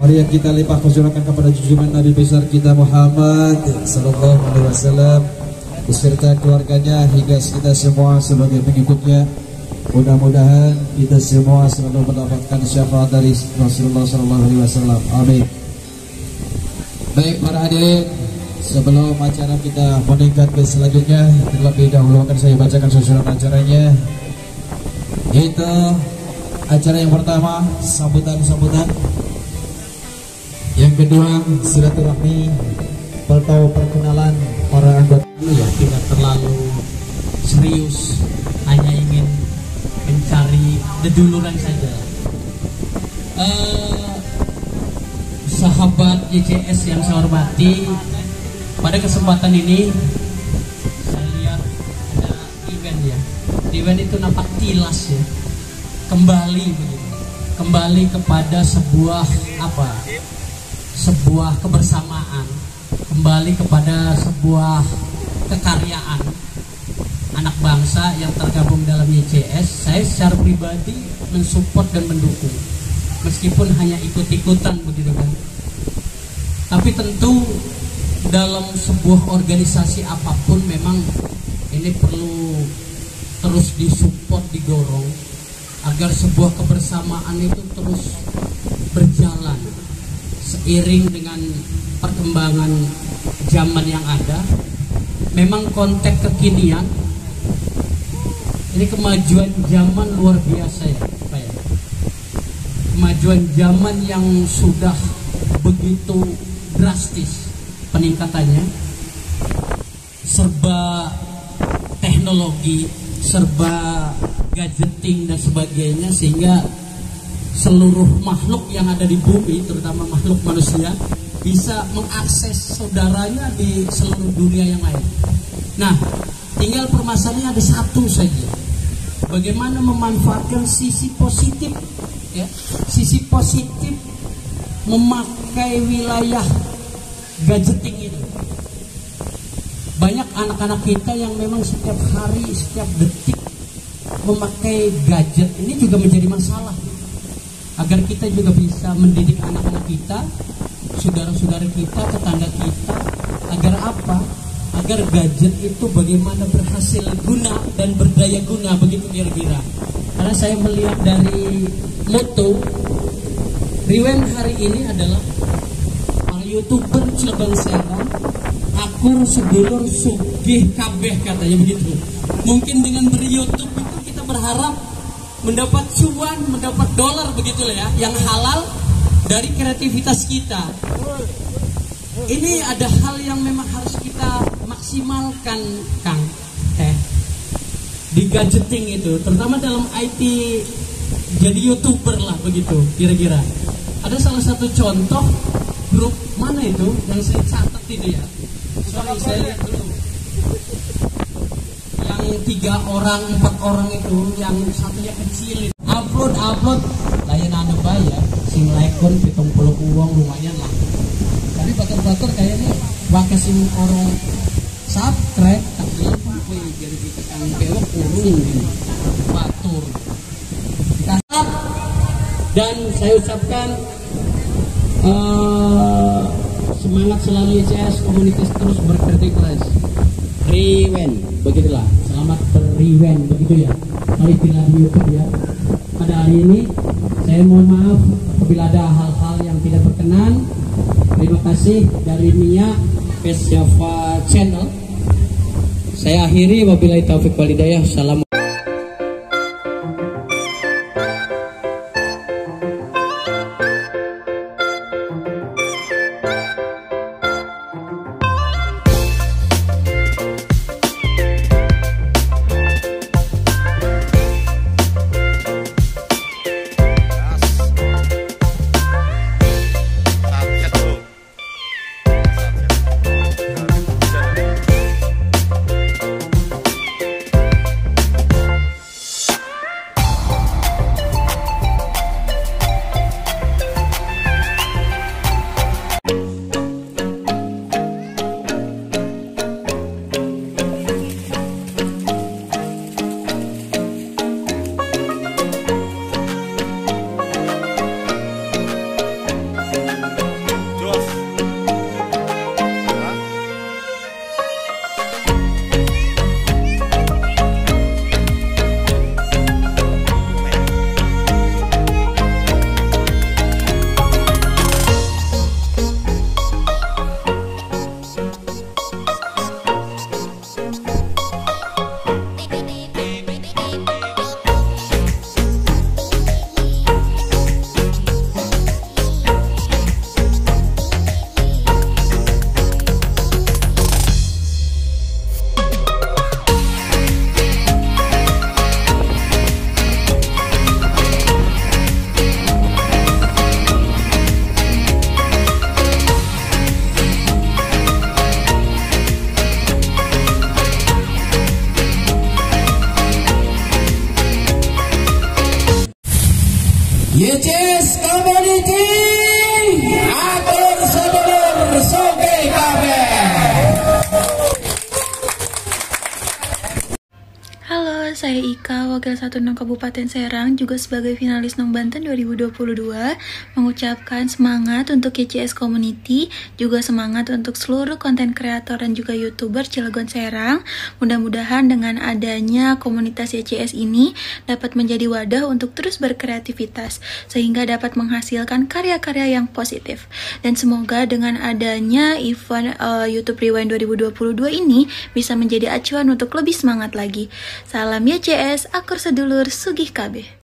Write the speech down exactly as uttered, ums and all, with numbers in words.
Mari yang kita limpah kesyurakan kepada junjungan Nabi besar kita Muhammad sallallahu alaihi wasallam beserta keluarganya hingga kita semua sebagai pengikutnya. Mudah-mudahan kita semua selalu mendapatkan syafaat dari Rasulullah sallallahu alaihi wasallam. Amin. Baik para hadirin, sebelum acara kita meningkat ke selanjutnya, terlebih dahulu akan saya bacakan susunan acaranya. Itu acara yang pertama, sambutan-sambutan. Yang kedua, silaturahmi atau perkenalan para anggota. Ya, tidak terlalu serius, hanya ingin mencari deduluran saja. Uh, sahabat Y C S yang saya hormati, pada kesempatan ini saya lihat ada event ya. Event itu nampak tilas ya, kembali begitu, kembali kepada sebuah apa? Sebuah kebersamaan, kembali kepada sebuah kekaryaan anak bangsa yang tergabung dalam Y C S. Saya secara pribadi mensupport dan mendukung, meskipun hanya ikut-ikutan begitu kan. Tapi tentu dalam sebuah organisasi apapun memang ini perlu terus disupport, didorong agar sebuah kebersamaan itu terus berjalan seiring dengan perkembangan zaman yang ada. Memang konteks kekinian ini, kemajuan zaman luar biasa ya Pak ya. Kemajuan zaman yang sudah begitu drastis peningkatannya, serba teknologi, serba gadgeting dan sebagainya, sehingga seluruh makhluk yang ada di bumi, terutama makhluk manusia, bisa mengakses saudaranya di seluruh dunia yang lain. Nah, tinggal permasalahannya ada satu saja. Bagaimana memanfaatkan sisi positif ya, sisi positif memakai wilayah gadgeting itu. Banyak anak-anak kita yang memang setiap hari, setiap detik memakai gadget. Ini juga menjadi masalah, agar kita juga bisa mendidik anak-anak kita, saudara-saudara kita, tetangga kita, agar apa? Agar gadget itu bagaimana berhasil guna dan berdaya guna, begitu kira-kira. Karena saya melihat dari moto Riwen hari ini adalah para YouTuber Cilegon Serang, akur sedulur sugih kabeh, katanya begitu. Mungkin dengan ber-YouTube itu kita berharap mendapat cuan, mendapat dolar begitulah ya, yang halal dari kreativitas kita. Ini ada hal yang memang harus kita maksimalkan, Kang Teh, di gadgeting itu, terutama dalam I T, jadi YouTuber lah begitu kira-kira. Ada salah satu contoh grup mana itu yang saya catat itu ya. Sorry, saya lihat dulu. Yang tiga orang, empat orang itu, yang satunya kecil, upload upload layanan bayar, sing like-on pitung puluh uang lumayan lah. Tapi batur-batur kayaknya wakas sing orang subscribe tak lupa jadi kita kan bewok kurung batur. Dan saya ucapkan uh, semangat selalu Y C S, komunitas terus berkreativitas. Riwen, begitulah. Selamat beriwen, begitu ya. Mari bila di YouTube ya. Pada hari ini saya mohon maaf apabila ada hal-hal yang tidak berkenan. Terima kasih dari Mia Pesjava Channel. Saya akhiri, wabillahi taufiq wal hidayah. Salam. Y C S Community atur sedulur soge kabeh. Halo, saya Ika, Wakil satu enam Kabupaten Serang, juga sebagai finalis Nong Banten dua ribu dua puluh dua, mengucapkan semangat untuk Y C S Community, juga semangat untuk seluruh konten kreator dan juga YouTuber Cilegon Serang. Mudah-mudahan dengan adanya komunitas Y C S ini dapat menjadi wadah untuk terus berkreativitas, sehingga dapat menghasilkan karya-karya yang positif. Dan semoga dengan adanya event uh, YouTube Rewind dua ribu dua puluh dua ini bisa menjadi acuan untuk lebih semangat lagi. Salam Y C S, akur sedulur sugih kabeh.